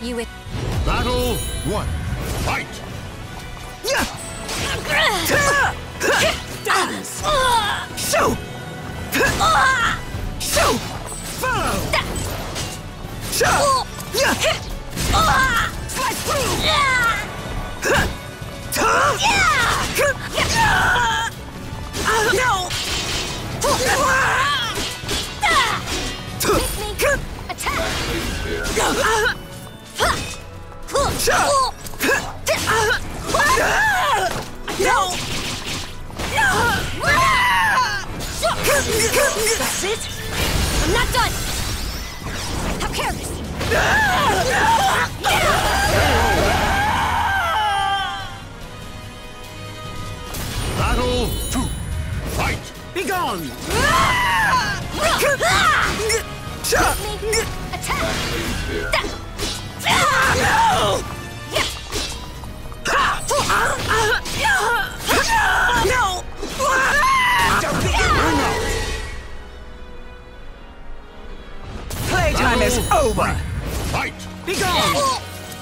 You would. Battle 1. Fight! Dance! Shoot! Shoot! Follow! Shot! Slice through! No! Attack! No! That's it? I'm not done! How careless! Battle 2. Fight! Be gone! Attack! No! Don't get hung up! Playtime is over! Fight! Be gone!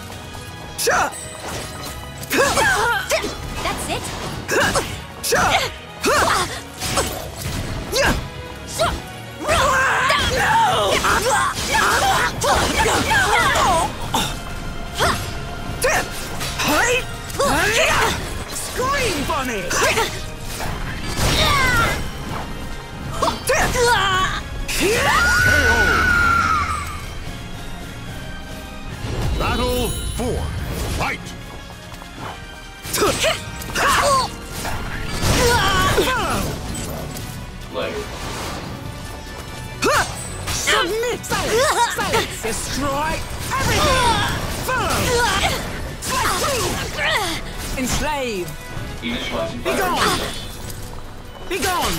That's it? Scream for me! Battle 4. Fight! Play. Submit! Silence! Destroy everything! Follow! Slice through! Enslave! Initializing Be gone! Be gone!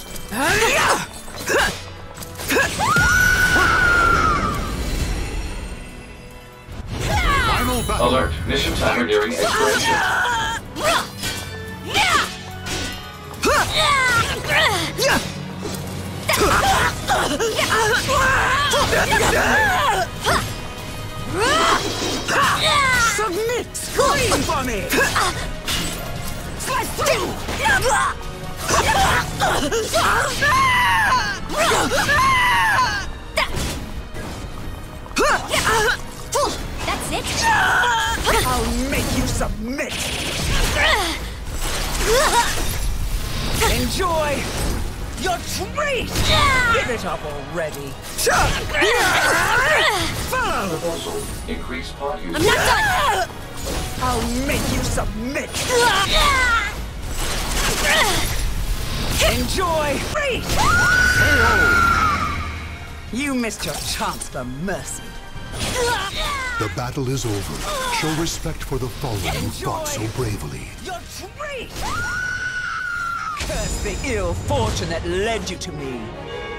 Final battle. Alert. Mission timer nearing expiration. Submit! Scream for me! Slice through! That's it? I'll make you submit! Enjoy your treat! Give it up already! Follow! Proposal. Increase pod use. I'm not done! I'll make you submit! Enjoy treat! You missed your chance for mercy. The battle is over. Show respect for the fallen who fought so bravely. Your treat! Curse the ill fortune that led you to me.